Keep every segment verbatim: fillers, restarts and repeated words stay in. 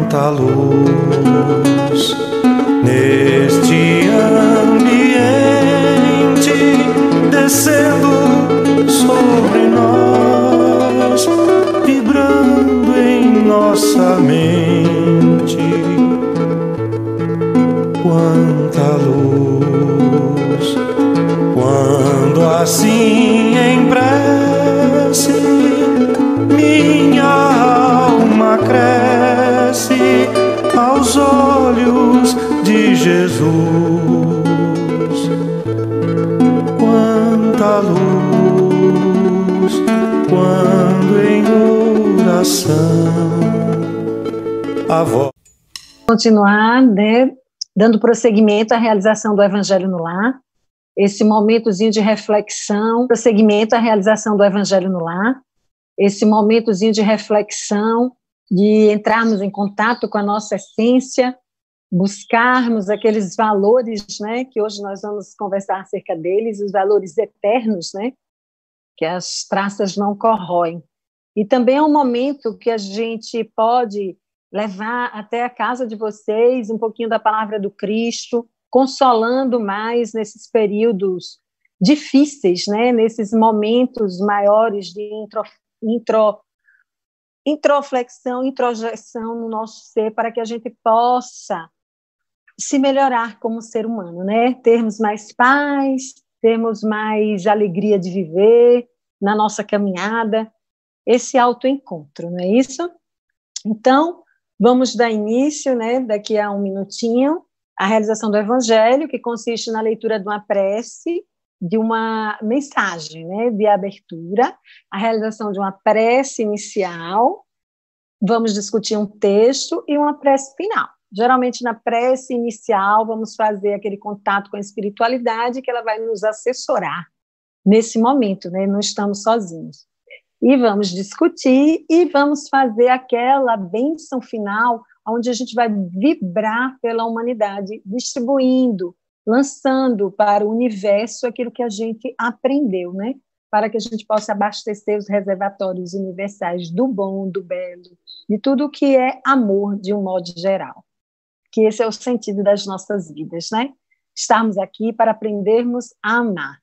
quanta luz neste ambiente descendo sobre nós, vibrando em nossa mente. Quanta luz, quando assim em prece minha alma cresce aos olhos de Jesus. Quanta luz, quando em oração a voz. Continuar, né, dando prosseguimento à realização do Evangelho no Lar, esse momentozinho de reflexão, prosseguimento à realização do Evangelho no Lar, esse momentozinho de reflexão, de entrarmos em contato com a nossa essência, buscarmos aqueles valores, né, que hoje nós vamos conversar acerca deles, os valores eternos, né, que as traças não corroem. E também é um momento que a gente pode levar até a casa de vocês um pouquinho da palavra do Cristo, consolando mais nesses períodos difíceis, né, nesses momentos maiores de intro, intro, introflexão, introjeção no nosso ser, para que a gente possa se melhorar como ser humano, né? Termos mais paz, termos mais alegria de viver na nossa caminhada, esse autoencontro, não é isso? Então, vamos dar início, né, daqui a um minutinho, à realização do Evangelho, que consiste na leitura de uma prece, de uma mensagem, né, de abertura, a realização de uma prece inicial, vamos discutir um texto e uma prece final. Geralmente, na prece inicial, vamos fazer aquele contato com a espiritualidade, que ela vai nos assessorar nesse momento, né, não estamos sozinhos. E vamos discutir e vamos fazer aquela bênção final, onde a gente vai vibrar pela humanidade, distribuindo, lançando para o universo aquilo que a gente aprendeu, né? Para que a gente possa abastecer os reservatórios universais do bom, do belo, de tudo que é amor de um modo geral. Que esse é o sentido das nossas vidas, né? Estarmos aqui para aprendermos a amar.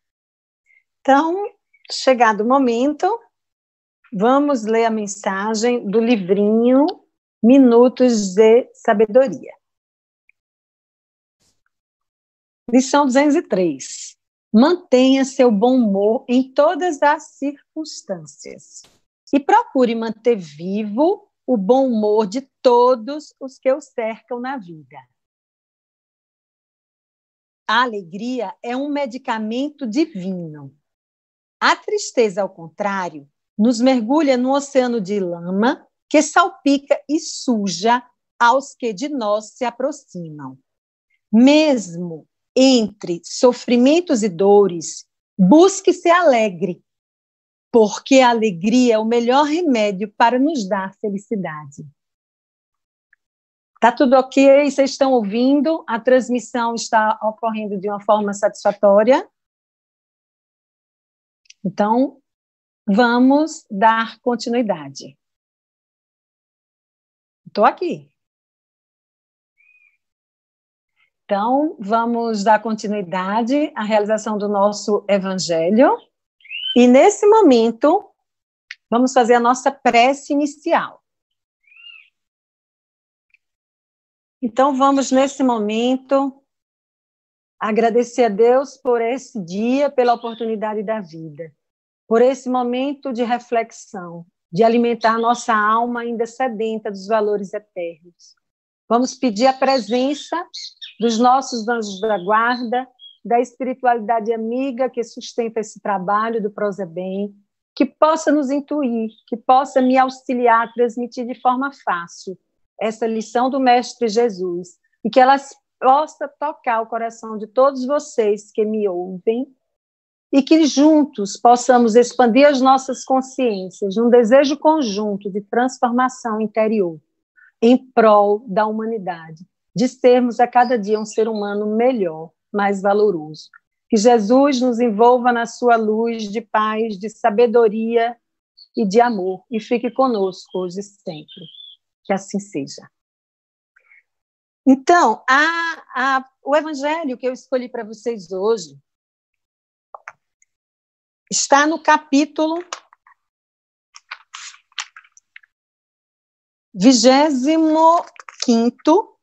Então, chegado o momento, vamos ler a mensagem do livrinho Minutos de Sabedoria. Lição duzentos e três. Mantenha seu bom humor em todas as circunstâncias e procure manter vivo o bom humor de todos os que o cercam na vida. A alegria é um medicamento divino. A tristeza, ao contrário, nos mergulha num oceano de lama que salpica e suja aos que de nós se aproximam. Mesmo entre sofrimentos e dores, busque ser alegre, porque a alegria é o melhor remédio para nos dar felicidade. Tá tudo ok? Vocês estão ouvindo? A transmissão está ocorrendo de uma forma satisfatória? Então, vamos dar continuidade. Estou aqui. Então, vamos dar continuidade à realização do nosso Evangelho. E, nesse momento, vamos fazer a nossa prece inicial. Então, vamos, nesse momento, agradecer a Deus por esse dia, pela oportunidade da vida, por esse momento de reflexão, de alimentar nossa alma ainda sedenta dos valores eternos. Vamos pedir a presença dos nossos anjos da guarda, da espiritualidade amiga que sustenta esse trabalho do Prozebem, que possa nos intuir, que possa me auxiliar a transmitir de forma fácil essa lição do Mestre Jesus, e que ela possa tocar o coração de todos vocês que me ouvem, e que juntos possamos expandir as nossas consciências num desejo conjunto de transformação interior, em prol da humanidade, de sermos a cada dia um ser humano melhor, mais valoroso. Que Jesus nos envolva na sua luz de paz, de sabedoria e de amor, e fique conosco hoje e sempre. Que assim seja. Então, a, a, o evangelho que eu escolhi para vocês hoje está no capítulo vigésimo quinto,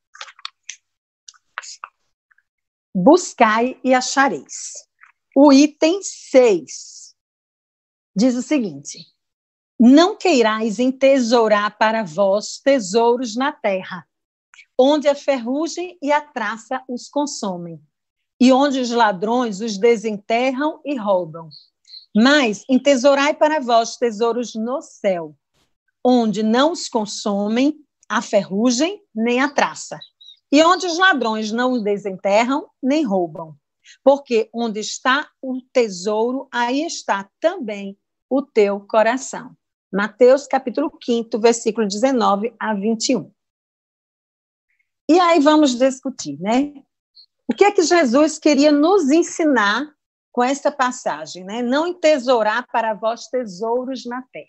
buscai e achareis. O item seis diz o seguinte: não queirais entesourar para vós tesouros na terra, onde a ferrugem e a traça os consomem, e onde os ladrões os desenterram e roubam. Mas entesourai para vós tesouros no céu, onde não os consomem a ferrugem nem a traça, e onde os ladrões não os desenterram nem roubam. Porque onde está o tesouro, aí está também o teu coração. Mateus, capítulo quinto, versículo dezenove a vinte e um. E aí vamos discutir, né? O que é que Jesus queria nos ensinar com essa passagem, né? Não entesourar para vós tesouros na terra.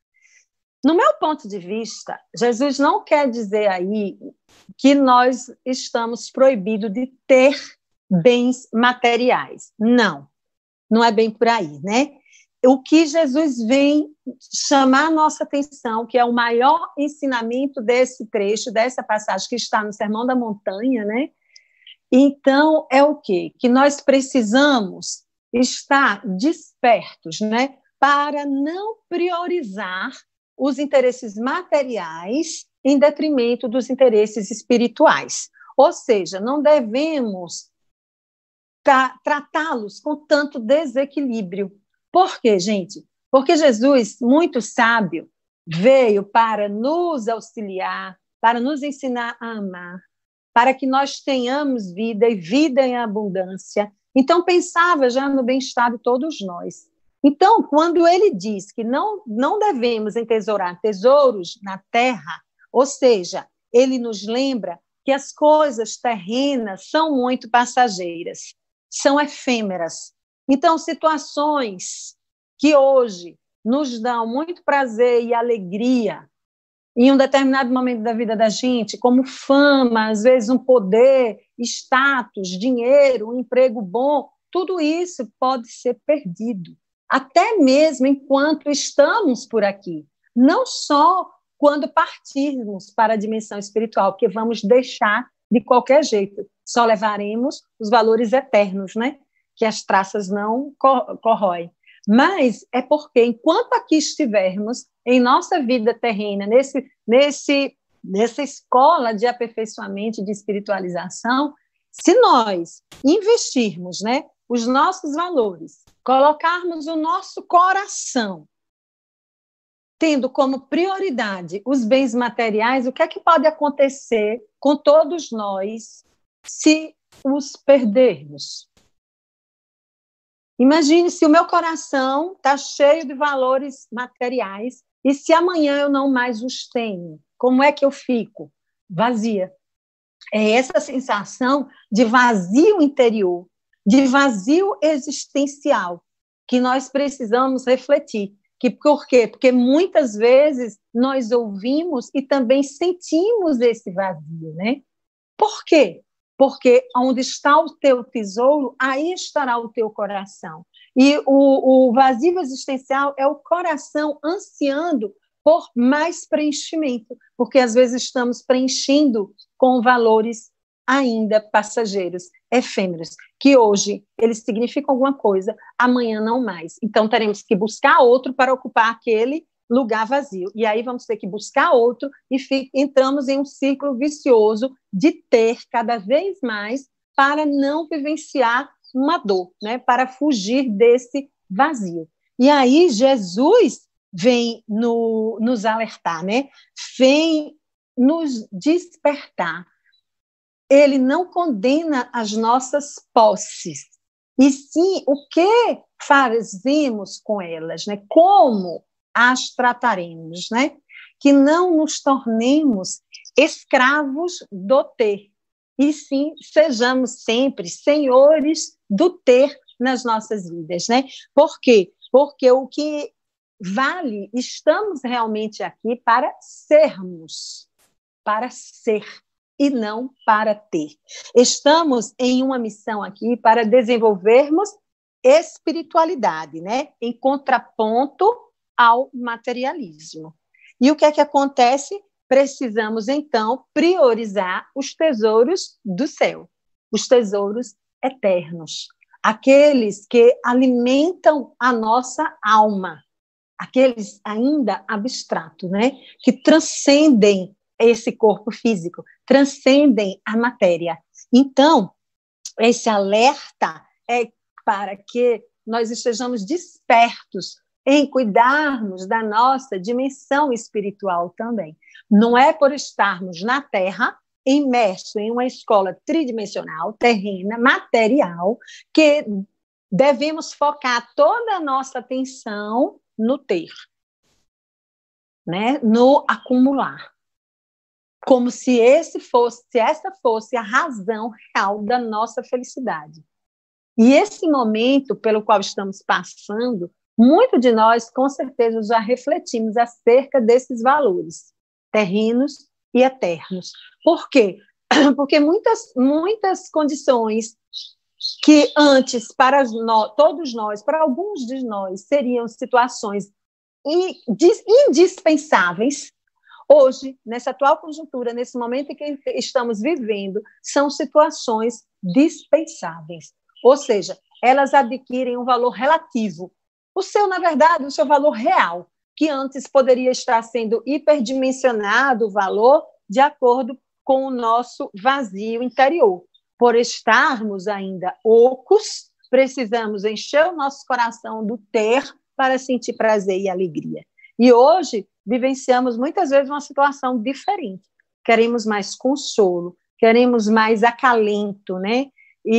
No meu ponto de vista, Jesus não quer dizer aí que nós estamos proibidos de ter bens materiais. Não, não é bem por aí, né? O que Jesus vem chamar a nossa atenção, que é o maior ensinamento desse trecho, dessa passagem que está no Sermão da Montanha, né? Então, é o quê? Que nós precisamos estar despertos, né? Para não priorizar os interesses materiais em detrimento dos interesses espirituais. Ou seja, não devemos tra- tratá-los com tanto desequilíbrio. Por quê, gente? Porque Jesus, muito sábio, veio para nos auxiliar, para nos ensinar a amar, para que nós tenhamos vida e vida em abundância. Então, pensava já no bem-estar de todos nós. Então, quando ele diz que não, não devemos entesourar tesouros na terra, ou seja, ele nos lembra que as coisas terrenas são muito passageiras, são efêmeras. Então, situações que hoje nos dão muito prazer e alegria, em um determinado momento da vida da gente, como fama, às vezes um poder, status, dinheiro, um emprego bom, tudo isso pode ser perdido, até mesmo enquanto estamos por aqui. Não só quando partirmos para a dimensão espiritual, porque vamos deixar de qualquer jeito, só levaremos os valores eternos, né? Que as traças não corroem. Mas é porque, enquanto aqui estivermos, em nossa vida terrena, nesse, nesse, nessa escola de aperfeiçoamento e de espiritualização, se nós investirmos, né, os nossos valores, colocarmos o nosso coração, tendo como prioridade os bens materiais, o que é que pode acontecer com todos nós se os perdermos? Imagine se o meu coração está cheio de valores materiais e se amanhã eu não mais os tenho, como é que eu fico? Vazia. É essa sensação de vazio interior, de vazio existencial, que nós precisamos refletir. Que, por quê? Porque muitas vezes nós ouvimos e também sentimos esse vazio, né? Por quê? Porque onde está o teu tesouro, aí estará o teu coração. E o, o vazio existencial é o coração ansiando por mais preenchimento, porque às vezes estamos preenchendo com valores ainda passageiros, efêmeros, que hoje eles significam alguma coisa, amanhã não mais. Então teremos que buscar outro para ocupar aquele lugar vazio. E aí vamos ter que buscar outro e fica, entramos em um ciclo vicioso de ter cada vez mais para não vivenciar uma dor, né? Para fugir desse vazio. E aí Jesus vem no, nos alertar, né? Vem nos despertar. Ele não condena as nossas posses, e sim o que fazemos com elas, né? Como as trataremos, né? Que não nos tornemos escravos do ter, e sim sejamos sempre senhores do ter nas nossas vidas, né? Por quê? Porque o que vale, estamos realmente aqui para sermos, para ser. e não para ter. Estamos em uma missão aqui para desenvolvermos espiritualidade, né? Em contraponto ao materialismo. E o que é que acontece? Precisamos, então, priorizar os tesouros do céu, os tesouros eternos, aqueles que alimentam a nossa alma, aqueles ainda abstratos, né? Que transcendem esse corpo físico, transcendem a matéria. Então, esse alerta é para que nós estejamos despertos em cuidarmos da nossa dimensão espiritual também. Não é por estarmos na Terra, imersos em uma escola tridimensional, terrena, material, que devemos focar toda a nossa atenção no ter, né? No acumular. Como se esse fosse, se essa fosse a razão real da nossa felicidade. E esse momento pelo qual estamos passando, muito de nós, com certeza, já refletimos acerca desses valores terrenos e eternos. Por quê? Porque muitas, muitas condições que antes, para nós, todos nós, para alguns de nós, seriam situações indispensáveis, hoje, nessa atual conjuntura, nesse momento em que estamos vivendo, são situações dispensáveis. Ou seja, elas adquirem um valor relativo. O seu, na verdade, o seu valor real, que antes poderia estar sendo hiperdimensionado o valor de acordo com o nosso vazio interior. Por estarmos ainda ocos, precisamos encher o nosso coração do ter para sentir prazer e alegria. E hoje vivenciamos muitas vezes uma situação diferente. Queremos mais consolo, queremos mais acalento, né?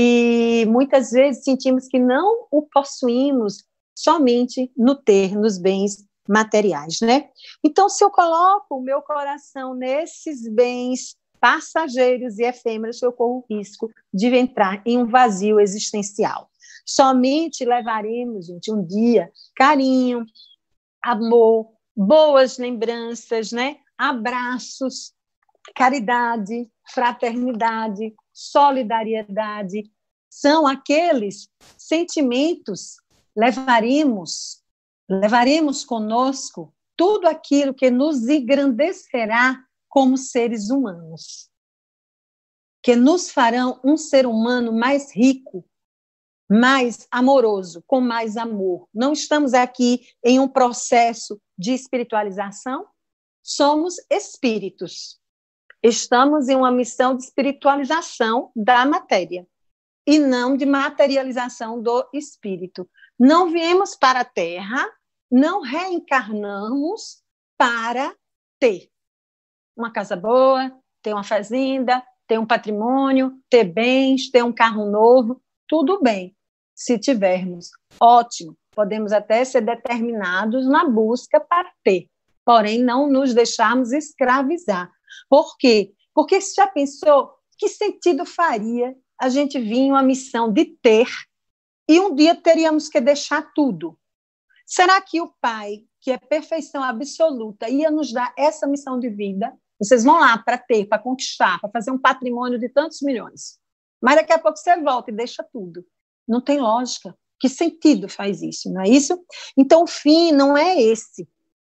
E muitas vezes sentimos que não o possuímos somente no ter, nos bens materiais, né? Então, se eu coloco o meu coração nesses bens passageiros e efêmeros, eu corro o risco de entrar em um vazio existencial. Somente levaremos, gente, um dia carinho, amor, boas lembranças, né? Abraços, caridade, fraternidade, solidariedade, são aqueles sentimentos, levaremos, levaremos conosco tudo aquilo que nos engrandecerá como seres humanos, que nos farão um ser humano mais rico, mais amoroso, com mais amor. Não estamos aqui em um processo de espiritualização, somos espíritos. Estamos em uma missão de espiritualização da matéria e não de materialização do espírito. Não viemos para a Terra, não reencarnamos para ter uma casa boa, ter uma fazenda, ter um patrimônio, ter bens, ter um carro novo, tudo bem. Se tivermos, ótimo, podemos até ser determinados na busca para ter, porém não nos deixarmos escravizar. Por quê? Porque você já pensou que sentido faria a gente vir em uma missão de ter e um dia teríamos que deixar tudo? Será que o Pai, que é perfeição absoluta, ia nos dar essa missão de vida? Vocês vão lá para ter, para conquistar, para fazer um patrimônio de tantos milhões. Mas daqui a pouco você volta e deixa tudo. Não tem lógica. Que sentido faz isso, não é isso? Então, o fim não é esse.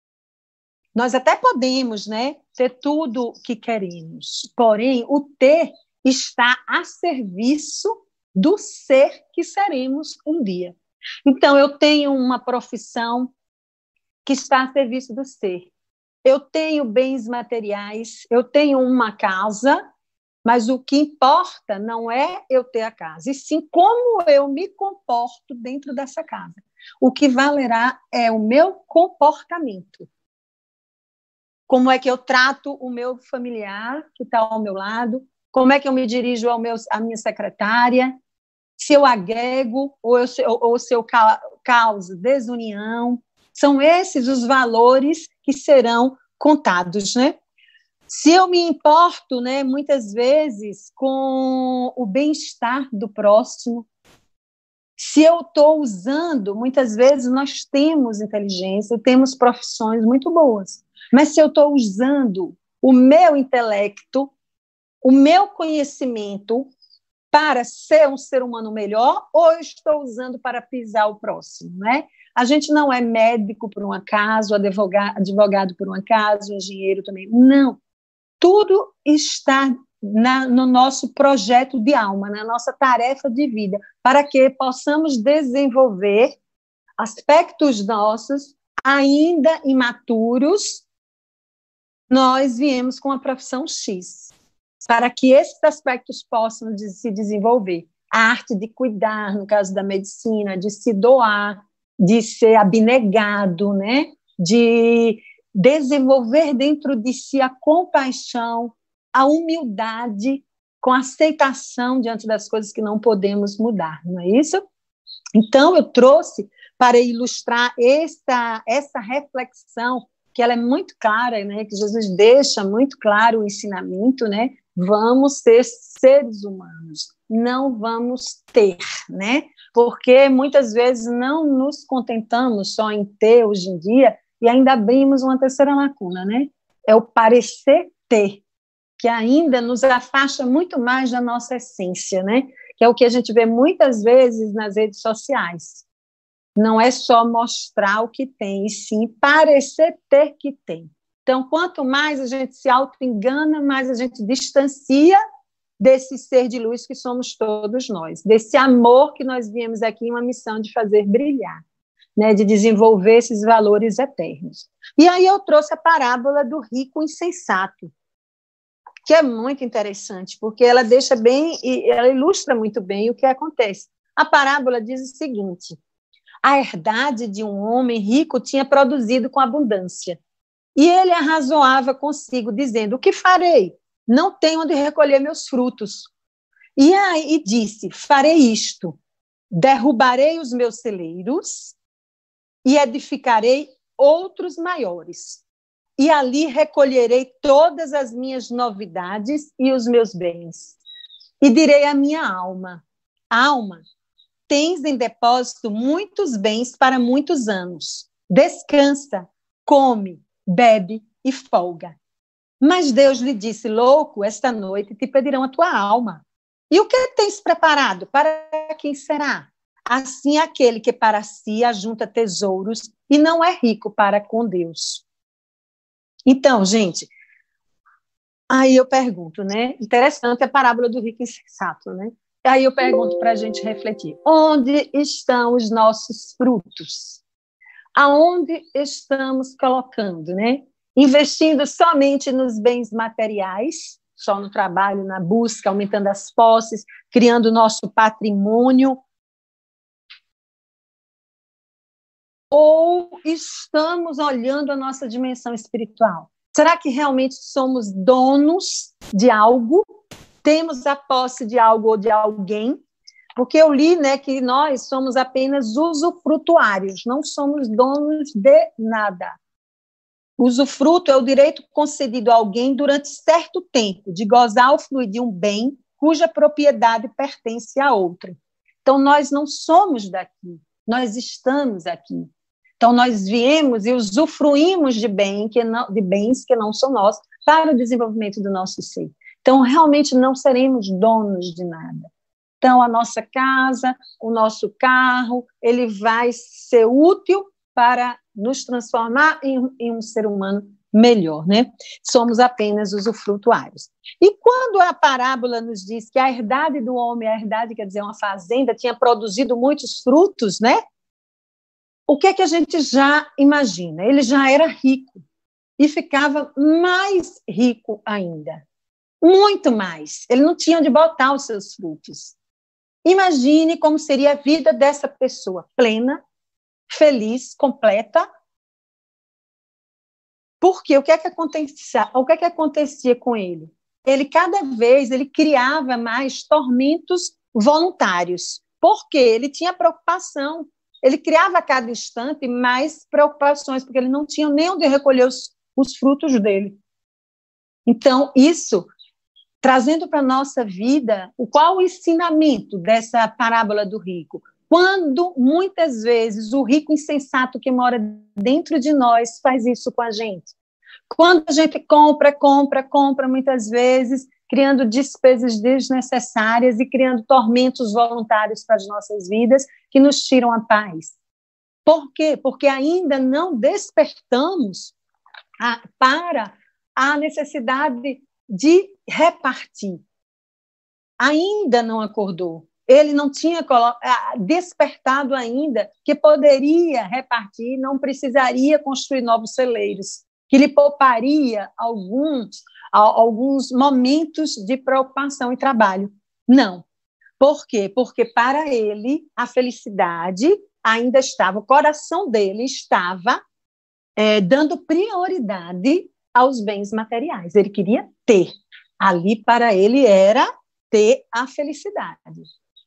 Nós até podemos, né, ter tudo o que queremos, porém, o ter está a serviço do ser que seremos um dia. Então, eu tenho uma profissão que está a serviço do ser. Eu tenho bens materiais, eu tenho uma casa, mas o que importa não é eu ter a casa, e sim como eu me comporto dentro dessa casa. O que valerá é o meu comportamento. Como é que eu trato o meu familiar que está ao meu lado, como é que eu me dirijo ao meu, à minha secretária, se eu agrego ou, eu, ou se eu causo desunião. São esses os valores que serão contados, né? Se eu me importo, né, muitas vezes, com o bem-estar do próximo, se eu estou usando, muitas vezes nós temos inteligência, temos profissões muito boas, mas se eu estou usando o meu intelecto o meu conhecimento para ser um ser humano melhor ou eu estou usando para pisar o próximo, né? A gente não é médico por um acaso, advogado, advogado por um acaso, engenheiro também. Não. Tudo está na, no nosso projeto de alma, na nossa tarefa de vida, para que possamos desenvolver aspectos nossos ainda imaturos. Nós viemos com a profissão X, para que esses aspectos possam de, se desenvolver. A arte de cuidar, no caso da medicina, de se doar, de ser abnegado, né? De desenvolver dentro de si a compaixão, a humildade, com aceitação diante das coisas que não podemos mudar, não é isso? Então, eu trouxe para ilustrar essa, essa reflexão, que ela é muito clara, né? Que Jesus deixa muito claro o ensinamento, né? Vamos ser seres humanos, não vamos ter, né? Porque muitas vezes não nos contentamos só em ter hoje em dia e ainda abrimos uma terceira lacuna, né? É o parecer ter, que ainda nos afasta muito mais da nossa essência, né? Que é o que a gente vê muitas vezes nas redes sociais. Não é só mostrar o que tem, e sim parecer ter que tem. Então, quanto mais a gente se auto-engana, mais a gente distancia desse ser de luz que somos todos nós, desse amor que nós viemos aqui em uma missão de fazer brilhar, né, de desenvolver esses valores eternos. E aí eu trouxe a parábola do rico insensato, que é muito interessante, porque ela deixa bem, ela ilustra muito bem o que acontece. A parábola diz o seguinte: a herdade de um homem rico tinha produzido com abundância, e ele arrazoava consigo, dizendo: o que farei? Não tenho onde recolher meus frutos. E aí disse: farei isto, derrubarei os meus celeiros e edificarei outros maiores, e ali recolherei todas as minhas novidades e os meus bens. E direi à minha alma: alma, tens em depósito muitos bens para muitos anos. Descansa, come, bebe e folga. Mas Deus lhe disse: louco, esta noite te pedirão a tua alma. E o que tens preparado? Para quem será? Assim aquele que para si ajunta tesouros e não é rico para com Deus. Então, gente, aí eu pergunto, né? Interessante a parábola do rico insensato, né? Aí eu pergunto para a gente refletir: onde estão os nossos frutos? Aonde estamos colocando, né? Investindo somente nos bens materiais, só no trabalho, na busca, aumentando as posses, criando o nosso patrimônio? Ou estamos olhando a nossa dimensão espiritual? Será que realmente somos donos de algo? Temos a posse de algo ou de alguém? Porque eu li, né, que nós somos apenas usufrutuários, não somos donos de nada. Usufruto é o direito concedido a alguém durante certo tempo de gozar ou fluir de um bem cuja propriedade pertence a outra. Então, nós não somos daqui, nós estamos aqui. Então, nós viemos e usufruímos de, bem que não, de bens que não são nossos para o desenvolvimento do nosso ser. Então, realmente não seremos donos de nada. Então, a nossa casa, o nosso carro, ele vai ser útil para nos transformar em, em um ser humano melhor, né? Somos apenas usufrutuários. E quando a parábola nos diz que a herdade do homem, a herdade, quer dizer, uma fazenda, tinha produzido muitos frutos, né? O que é que a gente já imagina? Ele já era rico e ficava mais rico ainda. Muito mais. Ele não tinha onde botar os seus frutos. Imagine como seria a vida dessa pessoa, plena, feliz, completa. Porque o que é que acontecia, o que é que acontecia com ele? Ele, cada vez, ele criava mais tormentos voluntários. Porque ele tinha preocupação. Ele criava a cada instante mais preocupações, porque ele não tinha nem onde recolher os, os frutos dele. Então, isso, trazendo para a nossa vida, qual o ensinamento dessa parábola do rico? Quando, muitas vezes, o rico insensato que mora dentro de nós faz isso com a gente. Quando a gente compra, compra, compra, muitas vezes, criando despesas desnecessárias e criando tormentos voluntários para as nossas vidas que nos tiram a paz. Por quê? Porque ainda não despertamos a, para a necessidade de repartir. Ainda não acordou. Ele não tinha despertado ainda que poderia repartir, não precisaria construir novos celeiros, que lhe pouparia alguns, alguns momentos de preocupação e trabalho. Não. Por quê? Porque para ele a felicidade ainda estava, o coração dele estava é, dando prioridade aos bens materiais. Ele queria ter. Ali para ele era ter a felicidade.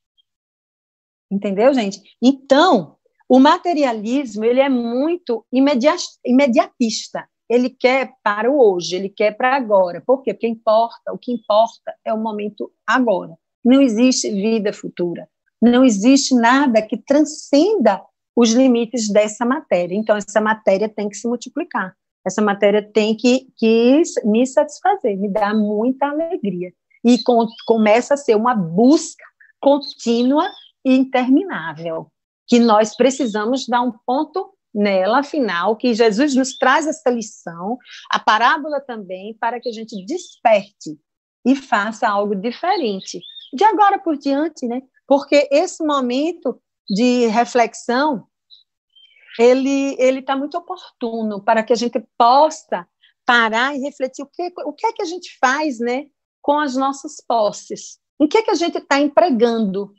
Entendeu, gente? Então, o materialismo ele é muito imediatista. Ele quer para o hoje, ele quer para agora. Por quê? Porque importa, o que importa é o momento agora. Não existe vida futura. Não existe nada que transcenda os limites dessa matéria. Então, essa matéria tem que se multiplicar. Essa matéria tem que, que me satisfazer, me dar muita alegria. E com, começa a ser uma busca contínua e interminável, que nós precisamos dar um ponto nela, afinal, que Jesus nos traz essa lição, a parábola também, para que a gente desperte e faça algo diferente. De agora por diante, né? Porque esse momento de reflexão, ele ele está muito oportuno para que a gente possa parar e refletir o que, o que é que a gente faz, né, com as nossas posses. Em que é que a gente está empregando?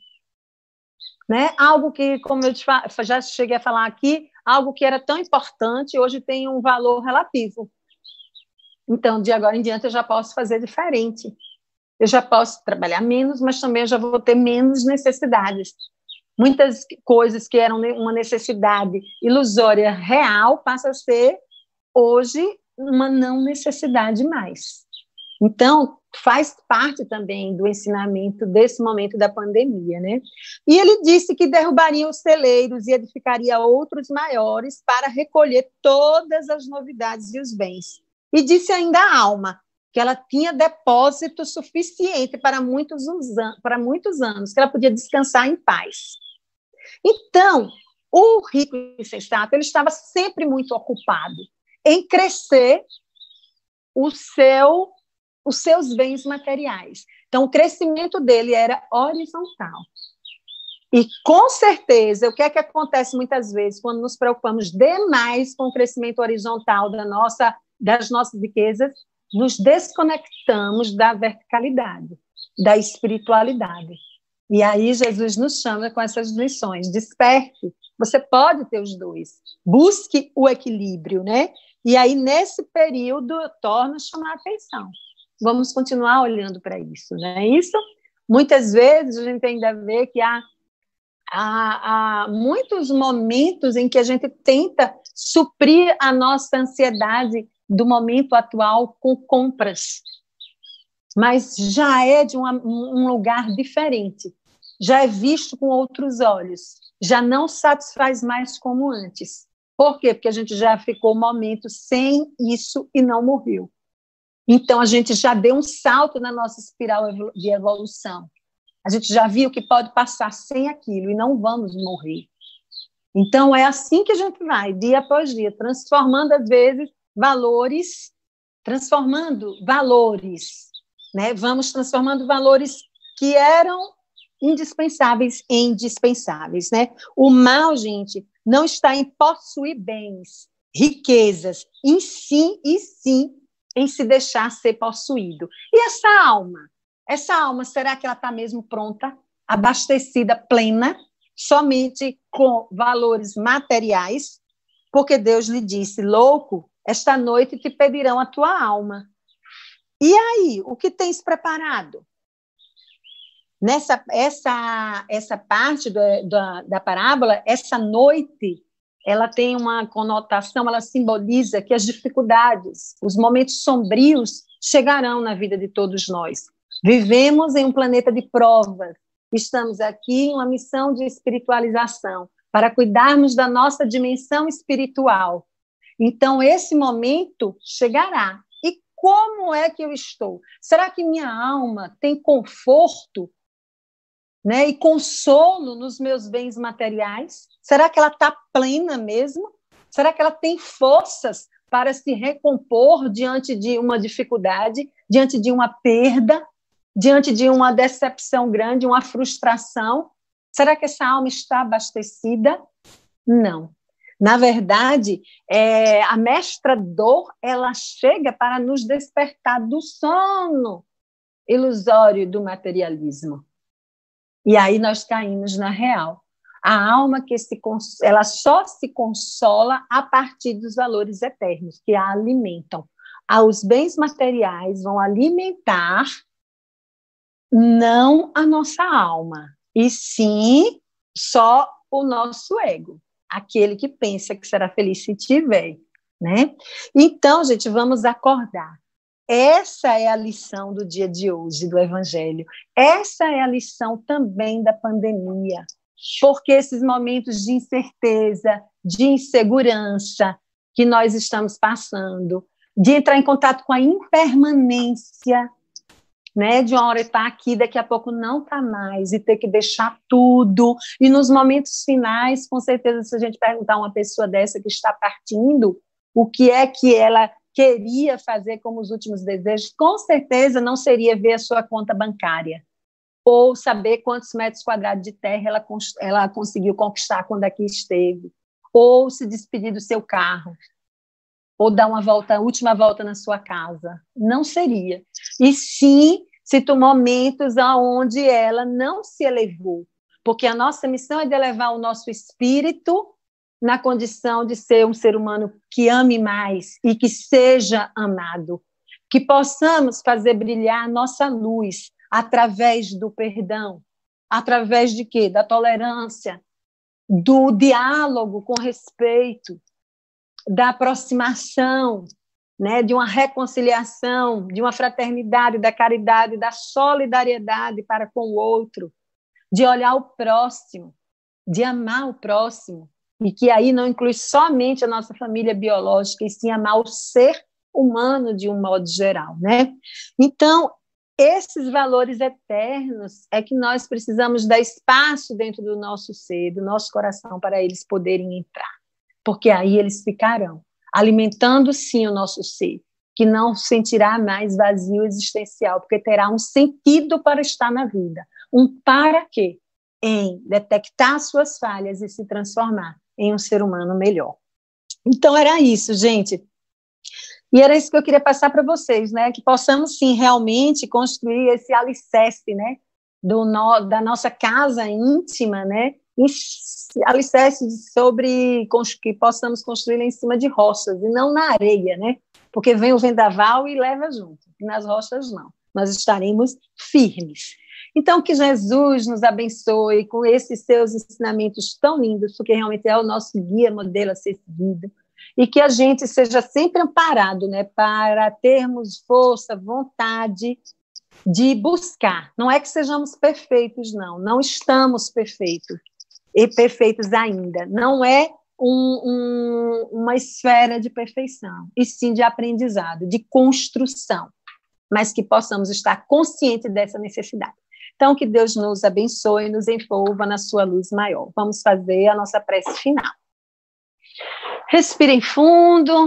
Né? Algo que, como eu já cheguei a falar aqui, algo que era tão importante, hoje tem um valor relativo. Então, de agora em diante, eu já posso fazer diferente. Eu já posso trabalhar menos, mas também eu já vou ter menos necessidades. Muitas coisas que eram uma necessidade ilusória real passam a ser, hoje, uma não necessidade mais. Então, faz parte também do ensinamento desse momento da pandemia, né? E ele disse que derrubaria os celeiros e edificaria outros maiores para recolher todas as novidades e os bens. E disse ainda à alma que ela tinha depósito suficiente para muitos, para muitos anos, que ela podia descansar em paz. Então, o rico insensato, ele estava sempre muito ocupado em crescer o seu os seus bens materiais. Então, o crescimento dele era horizontal. E, com certeza, o que é que acontece muitas vezes quando nos preocupamos demais com o crescimento horizontal da nossa, das nossas riquezas, nos desconectamos da verticalidade, da espiritualidade. E aí Jesus nos chama com essas lições. Desperte, você pode ter os dois. Busque o equilíbrio, né? E aí, nesse período, torna a chamar a atenção. Vamos continuar olhando para isso, não é isso? Muitas vezes a gente ainda vê que há, há, há muitos momentos em que a gente tenta suprir a nossa ansiedade do momento atual com compras, mas já é de uma, um lugar diferente, já é visto com outros olhos, já não satisfaz mais como antes. Por quê? Porque a gente já ficou um momento sem isso e não morreu. Então, a gente já deu um salto na nossa espiral de evolução. A gente já viu que pode passar sem aquilo e não vamos morrer. Então, é assim que a gente vai, dia após dia, transformando, às vezes, valores, transformando valores, né? Vamos transformando valores que eram indispensáveis em indispensáveis, né? O mal, gente, não está em possuir bens, riquezas, em si e sim em se deixar ser possuído. E essa alma? Essa alma, será que ela está mesmo pronta, abastecida, plena, somente com valores materiais? Porque Deus lhe disse, louco, esta noite te pedirão a tua alma. E aí, o que tens preparado? Nessa essa, essa parte do, da, da parábola, essa noite, ela tem uma conotação, ela simboliza que as dificuldades, os momentos sombrios chegarão na vida de todos nós. Vivemos em um planeta de provas, estamos aqui em uma missão de espiritualização, para cuidarmos da nossa dimensão espiritual. Então, esse momento chegará. E como é que eu estou? Será que minha alma tem conforto, né, e consolo nos meus bens materiais? Será que ela está plena mesmo? Será que ela tem forças para se recompor diante de uma dificuldade, diante de uma perda, diante de uma decepção grande, uma frustração? Será que essa alma está abastecida? Não. Na verdade, é, a mestra dor, ela chega para nos despertar do sono ilusório do materialismo. E aí nós caímos na real. A alma que se ela só se consola a partir dos valores eternos, que a alimentam. Os bens materiais vão alimentar não a nossa alma, e sim só o nosso ego, aquele que pensa que será feliz se tiver, né? Então, gente, vamos acordar. Essa é a lição do dia de hoje do Evangelho. Essa é a lição também da pandemia, porque esses momentos de incerteza, de insegurança que nós estamos passando, de entrar em contato com a impermanência, né, de uma hora estar aqui, daqui a pouco não está mais, e ter que deixar tudo. E nos momentos finais, com certeza, se a gente perguntar a uma pessoa dessa que está partindo, o que é que ela queria fazer como os últimos desejos, com certeza não seria ver a sua conta bancária, ou saber quantos metros quadrados de terra ela, ela conseguiu conquistar quando aqui esteve, ou se despedir do seu carro, ou dar uma volta, a última volta na sua casa. Não seria. E sim, cito momentos onde ela não se elevou, porque a nossa missão é de elevar o nosso espírito na condição de ser um ser humano que ame mais e que seja amado, que possamos fazer brilhar a nossa luz através do perdão, através de quê? Da tolerância, do diálogo com respeito, da aproximação, né, de uma reconciliação, de uma fraternidade, da caridade, da solidariedade para com o outro, de olhar o próximo, de amar o próximo, e que aí não inclui somente a nossa família biológica, e sim amar o ser humano de um modo geral, né? Então, esses valores eternos é que nós precisamos dar espaço dentro do nosso ser, do nosso coração, para eles poderem entrar, porque aí eles ficarão alimentando, sim, o nosso ser, que não sentirá mais vazio existencial, porque terá um sentido para estar na vida. Um para quê? Em detectar suas falhas e se transformar em um ser humano melhor. Então, era isso, gente. E era isso que eu queria passar para vocês, né? Que possamos, sim, realmente construir esse alicerce, né? Do no, da nossa casa íntima, né? Alicerce sobre que possamos construir em cima de rochas e não na areia, né? Porque vem o vendaval e leva junto. E nas rochas, não. Nós estaremos firmes. Então, que Jesus nos abençoe com esses seus ensinamentos tão lindos, porque realmente é o nosso guia, modelo a ser seguido, e que a gente seja sempre amparado, né, para termos força, vontade de buscar. Não é que sejamos perfeitos, não. Não estamos perfeitos, e perfeitos ainda. Não é um, um, uma esfera de perfeição, e sim de aprendizado, de construção, mas que possamos estar conscientes dessa necessidade. Então, que Deus nos abençoe e nos envolva na sua luz maior. Vamos fazer a nossa prece final. Respirem fundo,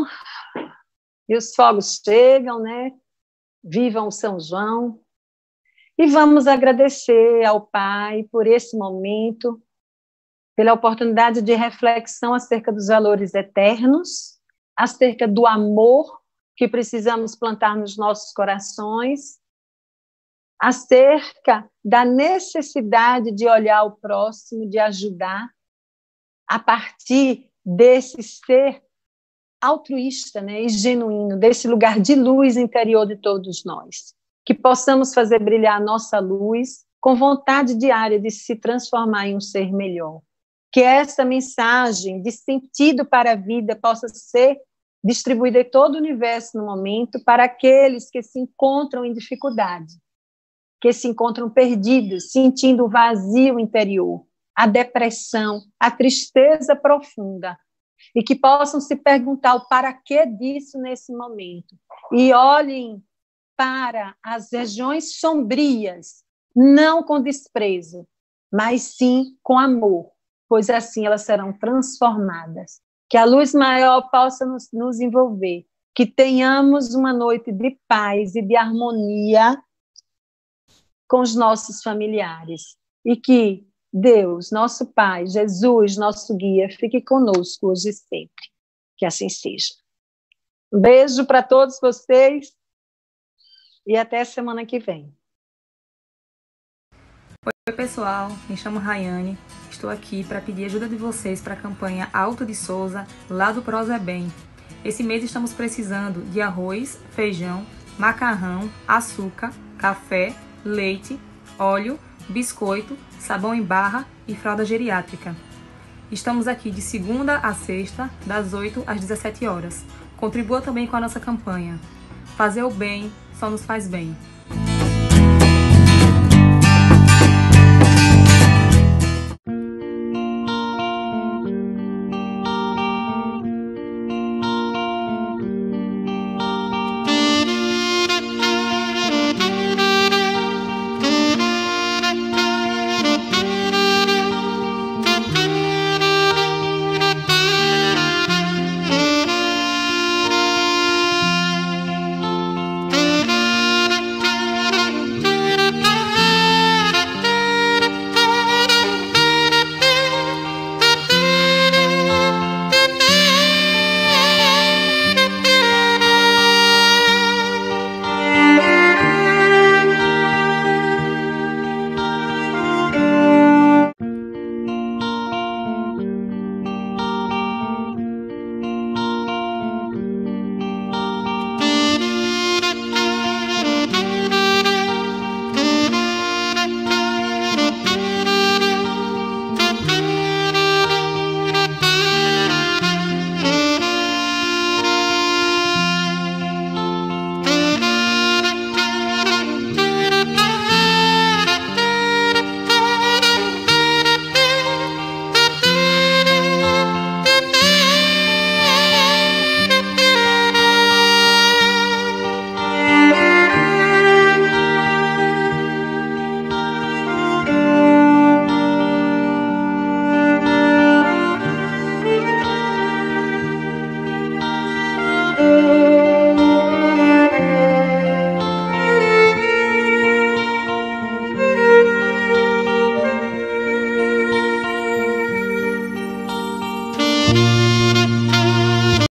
e os fogos chegam, né? Vivam o São João. E vamos agradecer ao Pai por esse momento, pela oportunidade de reflexão acerca dos valores eternos, acerca do amor que precisamos plantar nos nossos corações, acerca da necessidade de olhar o próximo, de ajudar, a partir desse ser altruísta, né, e genuíno, desse lugar de luz interior de todos nós. Que possamos fazer brilhar a nossa luz com vontade diária de se transformar em um ser melhor. Que essa mensagem de sentido para a vida possa ser distribuída em todo o universo no momento para aqueles que se encontram em dificuldade, que se encontram perdidos, sentindo o vazio interior, a depressão, a tristeza profunda, e que possam se perguntar o para que disso nesse momento. E olhem para as regiões sombrias, não com desprezo, mas sim com amor, pois assim elas serão transformadas. Que a luz maior possa nos, nos envolver, que tenhamos uma noite de paz e de harmonia com os nossos familiares, e que Deus, nosso Pai, Jesus, nosso guia, fique conosco hoje e sempre. Que assim seja. Um beijo para todos vocês e até semana que vem. Oi, pessoal. Me chamo Rayane. Estou aqui para pedir ajuda de vocês para a campanha Alto de Souza, lá do Prosa é Bem. Esse mês estamos precisando de arroz, feijão, macarrão, açúcar, café, leite, óleo, biscoito, sabão em barra e fralda geriátrica. Estamos aqui de segunda a sexta, das oito às dezessete horas. Contribua também com a nossa campanha. Fazer o bem só nos faz bem.